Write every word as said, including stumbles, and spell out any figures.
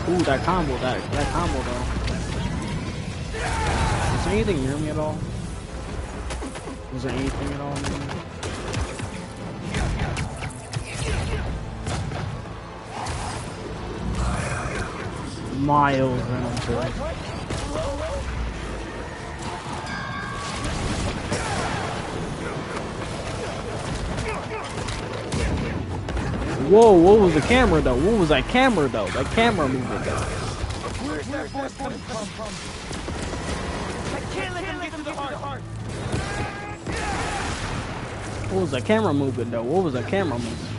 Ooh, that combo, that that combo though. Is there anything near me at all? Was there anything at all near me? Miles venom too. Whoa, what was the camera though? What was that camera though? That camera movement though. Where's that voice coming from? I can't let them get to the heart. What was that camera movement though? What was that camera movement?